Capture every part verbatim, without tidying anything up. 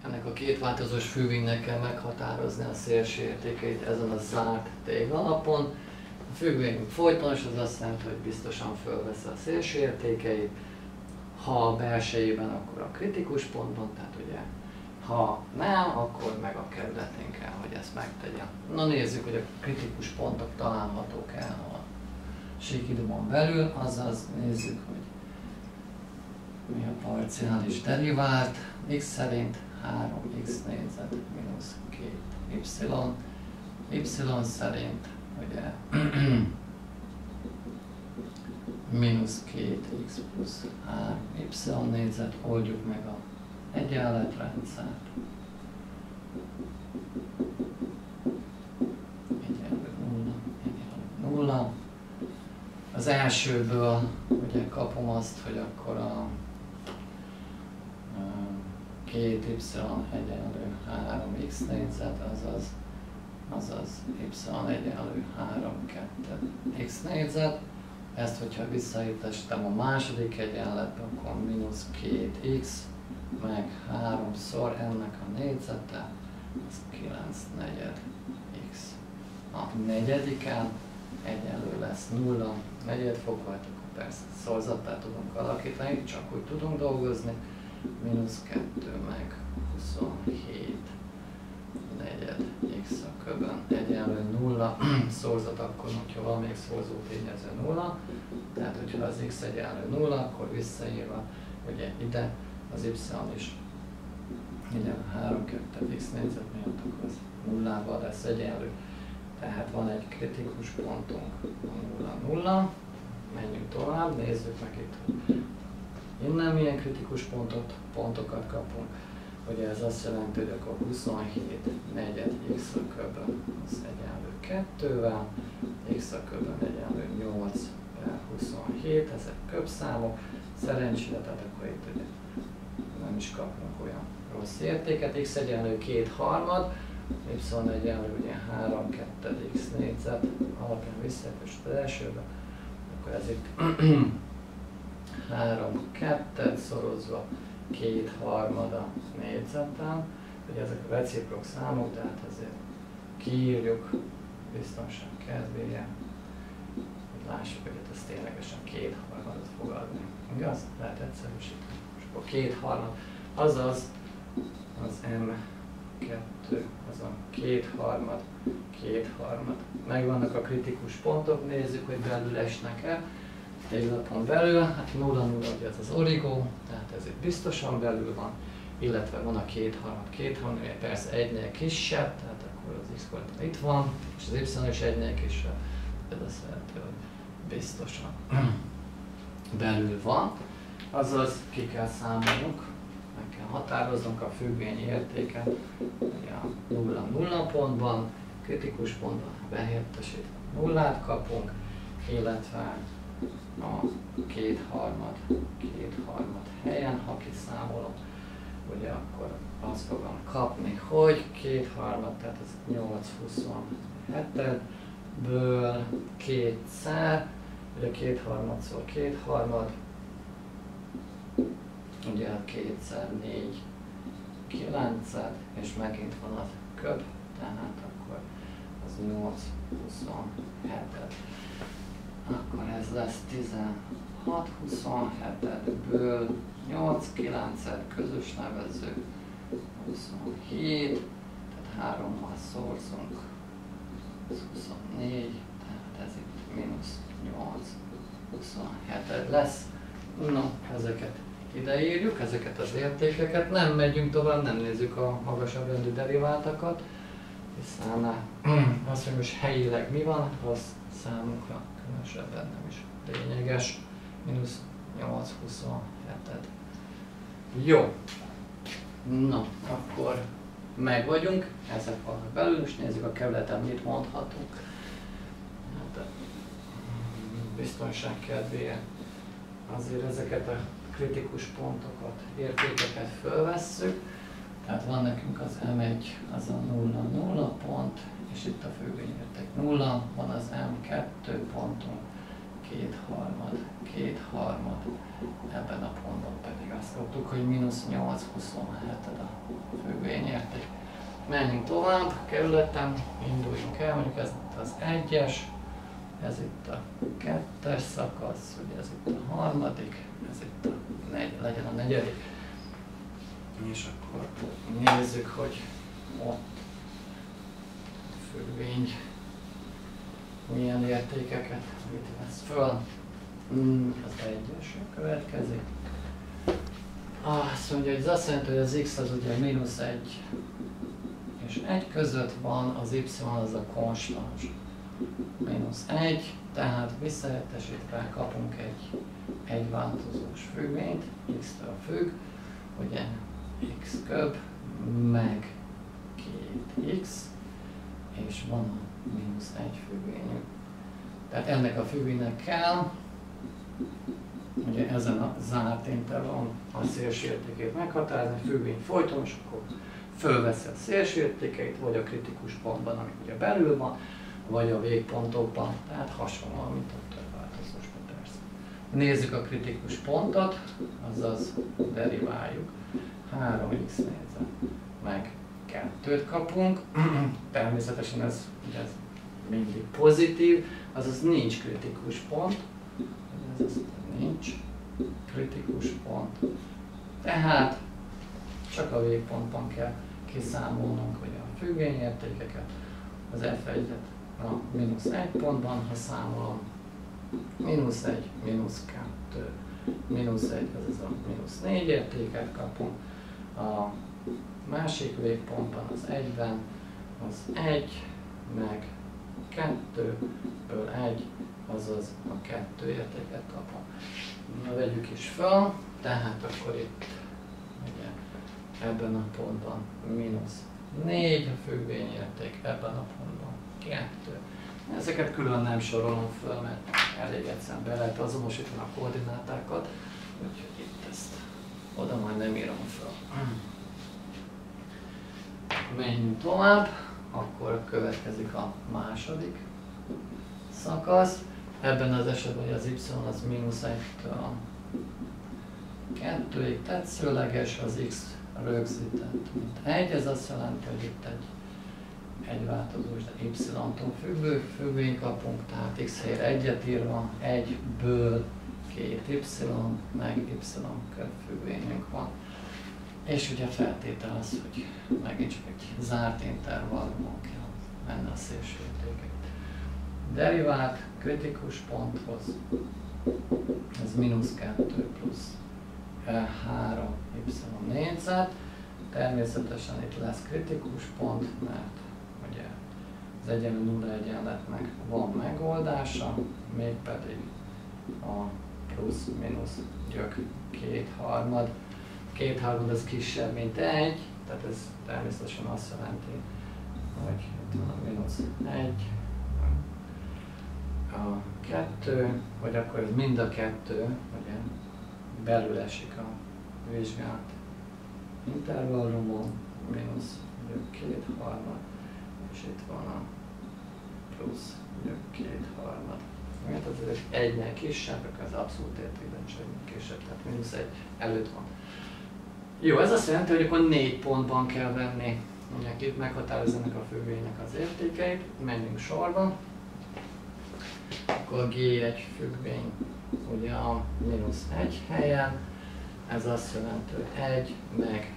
ennek a két változós függvénynek kell meghatározni a szélső értékeit ezen a zárt téglalapon. A függvényünk folytonos, az azt jelenti, hogy biztosan fölveszi a szélső értékeit. Ha a belsejében, akkor a kritikus ponton, tehát ugye, ha nem, akkor meg a kerületén kell, hogy ezt megtegye. Na nézzük, hogy a kritikus pontok találhatók el a síkidumon belül, azaz nézzük, hogy mi a parciális derivált, x szerint három x négyzet mínusz két y, y szerint ugye mínusz két x plusz három y négyzet, oldjuk meg a egyenletrendszert. Egyenlő nulla, egyenlő nulla. Az elsőből ugye kapom azt, hogy akkor a két y egyenlő három x négyzet, azaz, azaz y egyenlő három kettő x négyzet. Ezt, hogyha visszaítestem a második egyenletbe, akkor mínusz két x, meg háromszor ennek a négyzete, az kilenc negyed x. A negyediken egyenlő lesz nulla, negyed fokkal, akkor persze szorzattá tudunk alakítani, csak úgy tudunk dolgozni, mínusz kettő meg huszonhét negyed x a köbön egyenlő nulla, szorzat akkor, hogyha van még szorzó tényező nulla, tehát hogyha az x egyenlő nulla, akkor visszaírva ugye ide az y is egyenlő három kettő x négyzet miatt, akkor az nullával lesz egyenlő. Tehát van egy kritikus pontunk, nulla nulla, menjünk tovább, nézzük meg itt, innen milyen kritikus pontot, pontokat kapunk. Ugye ez azt jelenti, hogy akkor huszonhét negyed x a köbön az egyenlő kettővel, x a köbön egyenlő nyolc per huszonhét, ezek köbszámok. Szerencsére, tehát akkor itt ugye nem is kapunk olyan rossz értéket, x egyenlő két harmad, y egyenlő ugye három kettő x négyzet, alapján visszajöttünk az elsőbe, akkor ez itt három kettő szorozva két harmada négyzettel, ugye ezek a reciprok számok, tehát ezért kiírjuk biztonság kedvéért, hogy lássuk, hogy ez ténylegesen két harmadat fog adni. Igaz? Lehet egyszerűsíteni. És akkor két harmad, azaz az M kettő, az a két harmad, két harmad. Megvannak a kritikus pontok, nézzük, hogy belül esnek-e. Téglalapon belül, hát nulla nulla ugye ez az origó, tehát ez itt biztosan belül van, illetve van a két harmad, két harmad, persze egynél kisebb, tehát akkor az x koordinát itt van, és az y is egynél kisebb, ez azt jelenti, hogy biztosan belül van, azaz ki kell számolnunk, meg kell határoznunk a függvény értéket, ugye a nulla nulla pontban, kritikus pontban behelyettesítve nullát kapunk, illetve a kétharmad, kétharmad helyen, ha kiszámolom, ugye akkor azt fogom kapni, hogy kétharmad, tehát ez nyolc huszonhetedből kétszer, ugye kétharmadszor kétharmad, ugye kétszer négy kilenced, és megint van az köb, tehát akkor az nyolc huszonheted. Akkor ez lesz tizenhat huszonhetedből nyolc kilenced közös nevező huszonhét, tehát hárommal szorzunk, ez huszonnégy, tehát ez itt mínusz nyolc huszonheted lesz. No, ezeket ideírjuk, ezeket az értékeket, nem megyünk tovább, nem nézzük a magasabb rendű deriváltakat, hiszen azt, hogy most helyileg mi van, az számunkra különösebben nem is lényeges, mínusz nyolc huszonheted. Jó, na, akkor meg vagyunk, ezek vannak belül, és nézzük a kerületen mit mondhatunk. Hát, biztonság kedvéért azért ezeket a kritikus pontokat, értékeket fölvesszük. Tehát van nekünk az M egy, az a nulla nulla pont, és itt a függvényérték nulla, van az M kettő ponton, kétharmad, kétharmad, ebben a pontban pedig azt kaptuk, hogy mínusz nyolc huszonheted a függvényérték. Menjünk tovább, kerületen, induljunk el, mondjuk ez itt az egyes, ez itt a kettes szakasz, ugye ez itt a harmadik, ez itt a negy, legyen a negyedik. És akkor nézzük, hogy ott függvény milyen értékeket mit vesz föl. Az egyes következik. Azt mondja, hogy ez azt jelenti, hogy az x az ugye mínusz egy és egy között van, az y az a konstans. mínusz egy, tehát visszahelyettesítve kapunk egy egyváltozós függvényt, x-től függ, ugye x köb, meg két x, és van a mínusz egy függvényünk. Tehát ennek a függvénynek kell, ugye ezen a zárt intervallon a szélső értékét meghatározni, a függvény folyton, és akkor fölveszi a szélső értékeit, vagy a kritikus pontban, ami ugye belül van, vagy a végpontokban, tehát hasonlóan, mint a több változósban persze. Nézzük a kritikus pontot, azaz deriváljuk. három x négyzet meg kettőt kapunk. Természetesen ez, ez mindig pozitív, azaz nincs kritikus pont. Ez az, nincs kritikus pont. Tehát csak a végpontban kell kiszámolnunk hogy a függvényértékeket. Az f egyet a mínusz egy pontban, ha számolom, mínusz egy, mínusz kettő, mínusz egy, azaz a mínusz négy értéket kapunk. A másik végpontban az egyben az egy, meg kettőből egy, azaz a kettő értéket kapom. Na, vegyük is fel, tehát akkor itt ugye, ebben a pontban mínusz négy a függvényérték, ebben a pontban kettő. Ezeket külön nem sorolom föl, mert elég egyszerűen be lehet azonosítani a koordinátákat, úgyhogy itt ezt oda majd nem írom föl. Menjünk tovább, akkor következik a második szakasz. Ebben az esetben az y az mínusz egytől kettőig tetszőleges, az x rögzített mint egy, ez azt jelenti, hogy itt egy, egy változós, de y-tól függő függvény kapunk, tehát x helyére egyet írva, egyből két y, meg y köbb függvényünk van. És ugye feltétel az, hogy megint csak egy zárt intervallumon kell menni a szélső értékek. Derivált kritikus ponthoz, ez mínusz kettő plusz három y négyzet. Természetesen itt lesz kritikus pont, mert ugye az egyenlő nulla egyenletnek van megoldása, mégpedig a plusz-minusz gyök kétharmad. Kétharmad az kisebb, mint egy, tehát ez természetesen azt jelenti, hogy itt van a mínusz egy, a kettő, vagy akkor ez mind a kettő, ugye belül esik a vizsgált intervallumon, mínusz kétharmad, és itt van a plusz kétharmad. Mert az egynél kisebb, akkor az abszolút értékben is egynél kisebb, tehát mínusz egy előtt van. Jó, ez azt jelenti, hogy akkor négy pontban kell venni, mondják itt meghatározzanak a függvénynek az értékeit, menjünk sorban. Akkor gé egy függvény ugye a mínusz egy helyen, ez azt jelenti, hogy egy meg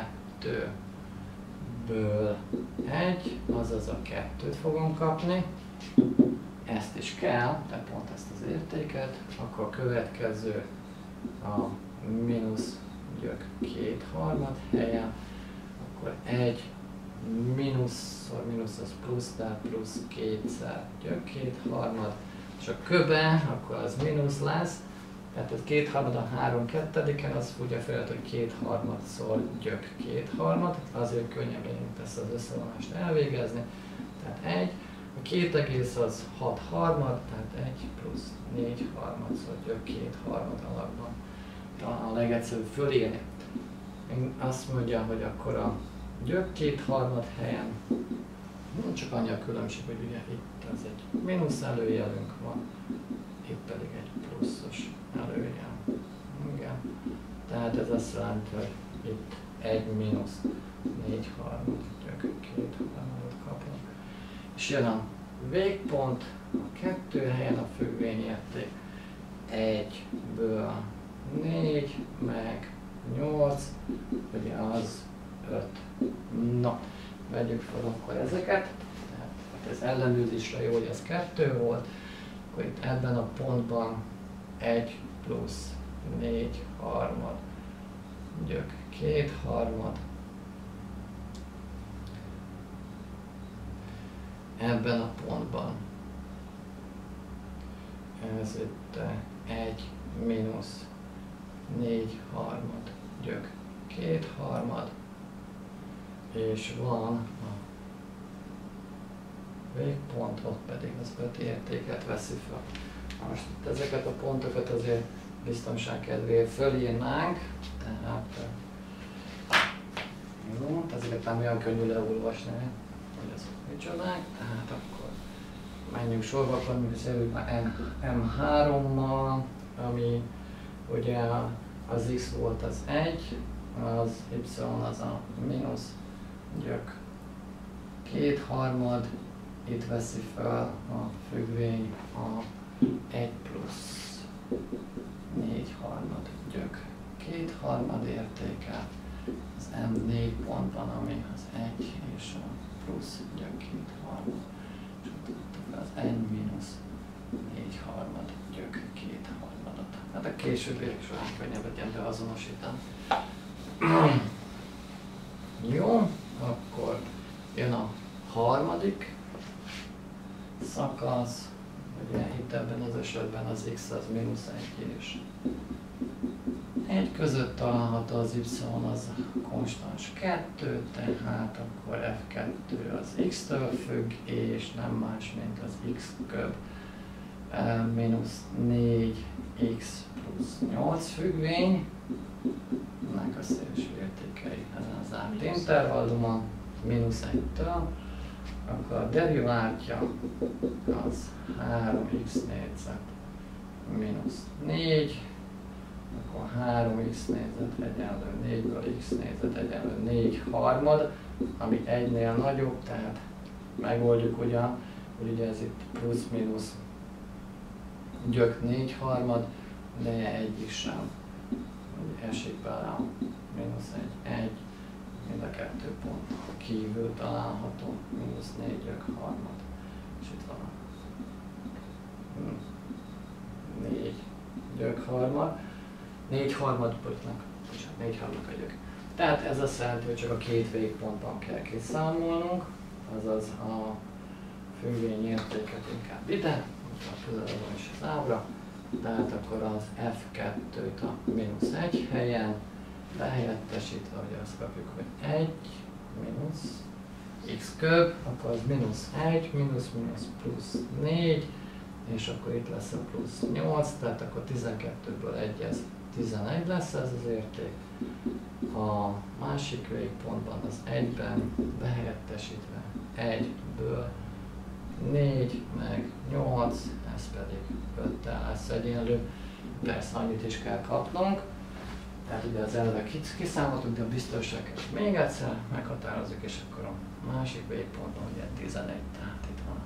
kettőből egy, azaz a kettőt fogom kapni. Ezt is kell, tehát pont ezt az értéket, akkor a következő a mínusz gyök kétharmad helyen, akkor egy mínuszszor mínusz az plusz, tehát plusz kétszer gyök kétharmad, és a köbe, akkor az mínusz lesz, tehát ez kétharmad a három kettediken, az ugye fel, hogy kétharmadszor gyök kétharmad, azért könnyebben tesz az összevonást elvégezni, tehát egy, a két egész az hat harmad, tehát egy plusz négy harmadszor gyök kétharmad alakban. Talán a legegyszerűbb fölírni. Azt mondja, hogy akkor a gyök kétharmad helyen csak annyi a különbség, hogy ugye itt az egy mínusz előjelünk van, itt pedig egy pluszos előjel. Igen. Tehát ez azt jelenti, hogy itt egy mínusz négy harmad, gyök két harmadot kapunk. És jön a végpont, a kettő helyen a függvényérték egyből négy, meg nyolc, ugye az öt. Na, vegyük fel akkor ezeket. Tehát ez ellenőrzésre jó, hogy ez kettő volt, akkor itt ebben a pontban egy plusz négy harmad, gyök két harmad. Ebben a pontban ez itt egy mínusz négy harmad, gyök két harmad, és van a végpont, ott pedig az öt értéket veszi fel. Most itt ezeket a pontokat azért biztonság kedvéért fölírnánk, tehát jó, ezeket nem olyan könnyű leolvasni, hogy azok micsodák, tehát akkor menjünk sorba, akkor mondjuk előbb M hárommal, ami ugye az X volt az egy, az Y az a mínusz gyök két harmad, itt veszi fel a függvény a egy plusz négy harmad gyök két harmad értéket az M négy pontban, ami az egy és a plusz gyök két harmad, és ott az N mínusz négy harmad gyök két harmadot. Hát a későbbiek során könnyebb legyen beazonosítani. Jó, akkor jön a harmadik szakasz, ugye itt ebben az esetben az X az mínusz egy és egy között található, az Y az konstans kettő, tehát akkor F kettő az X-től függ, és nem más, mint az X köb mínusz négy X plusz nyolc függvény, ennek a szélső értékei ezen az zárt intervallumon, mínusz egytől, akkor a deriváltja az három x négyzet mínusz négy, akkor három x négyzet egyenlő négyből x négyzet egyenlő négy harmad, ami egynél nagyobb, tehát megoldjuk ugyan, hogy ugye ez itt plusz-mínusz gyök négy harmad, de egyik sem esik bele a mínusz egy, egy, mind a kettő pont kívül található, mínusz négy gyök harmad, és itt van a négy gyök harmad, négy harmadnak, bocsánat, négy harmad a gyök. Tehát ez azt jelenti, hogy csak a két végpontban kell kiszámolnunk, azaz a függvény értéket inkább ide, a közelben is az ábra, tehát akkor az F kettőt a mínusz egy helyen behelyettesítve, hogy azt kapjuk, hogy egy mínusz x köb, akkor az mínusz egy, mínusz mínusz plusz négy, és akkor itt lesz a plusz nyolc, tehát akkor tizenkettőből egy, ez tizenegy lesz ez az érték. A másik végpontban az egyben behelyettesítve egyből négy, meg nyolc, ez pedig öttel lesz egyenlő. Persze annyit is kell kapnunk. Tehát ugye az eleve kiszámoltunk, de a biztonságot még egyszer meghatározzuk, és akkor a másik végpontban ugye tizenegy, tehát itt van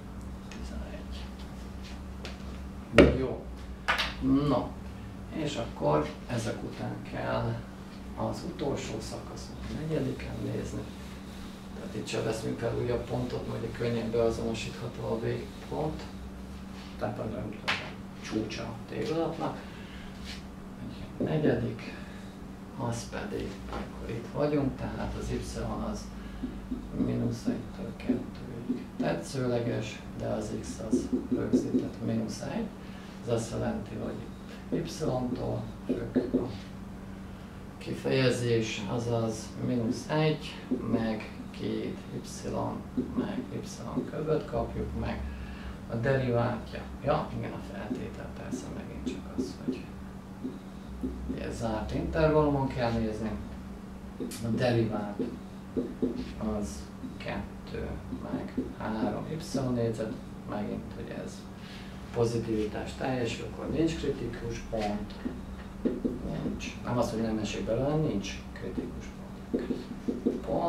tizenegy. Jó. No, és akkor ezek után kell az utolsó szakaszon, a negyediken nézni. Tehát itt sem veszünk fel újabb pontot, majd könnyen beazonosítható a végpont, tehát a csúcsa a tégladatnak. A negyedik, az pedig, akkor itt vagyunk, tehát az Y az mínusz egytől kettőig tetszőleges, de az X az rögzített mínusz egy. Ez azt jelenti, hogy itt Y-tól függ a kifejezés, azaz mínusz egy, meg két Y, meg Y köböt kapjuk meg. A deriváltja, ja, igen, a feltétel persze megint csak az, hogy ez zárt intervallumon kell nézni. A derivált az kettő, meg három Y négyzet, megint, hogy ez pozitivitás teljesül, akkor nincs kritikus pont, nincs, nem az, hogy nem esik belőle, nincs kritikus pont.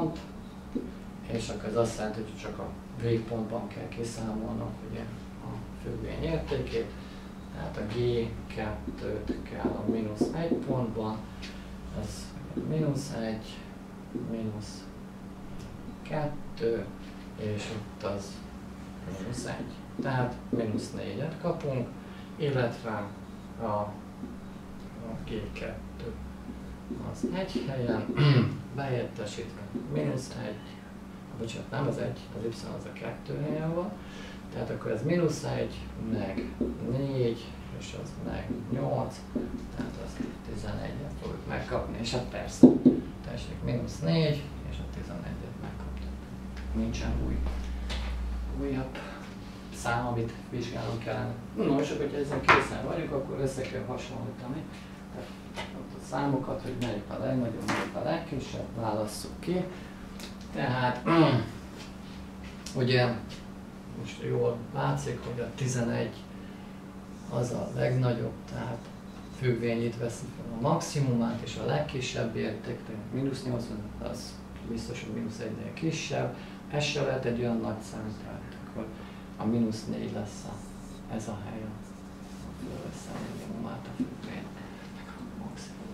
pont, és akkor ez azt jelenti, hogy csak a végpontban kell kiszámolnom ugye a függvény értékét, tehát a G kettőt kell a mínusz egy pontban, ez mínusz egy, mínusz kettő, és ott az mínusz egy. Tehát mínusz négyet kapunk, illetve a, a G kettő az egy helyen, behelyettesítve mínusz egy, bocsánat, nem az egy, az y az a kettő helyen van, tehát akkor ez mínusz egy, meg négy, és az meg nyolc, tehát az tizenegyet fogjuk megkapni, és hát persze, tessék, mínusz négy, és a tizenegyet megkaptuk. Nincsen új, újabb szám, amit vizsgálnunk kellene. No, és akkor, hogyha ezen készen vagyunk, akkor össze kell hasonlítani a számokat, hogy melyik a legnagyobb, melyik a legkisebb, válasszuk ki. Tehát, ugye, most jól látszik, hogy a tizenegy az a legnagyobb, tehát függvény itt veszi fel a maximumát, és a legkisebb érték, tehát mínusz nyolcvan, az biztos, hogy mínusz egynél kisebb. Ez se lehet egy olyan nagy szám, tehát akkor a mínusz négy lesz a, ez a hely, a fölveszi a minimumát a függvény, meg a maximum.